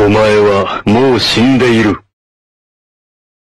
お前はもう死んでいる。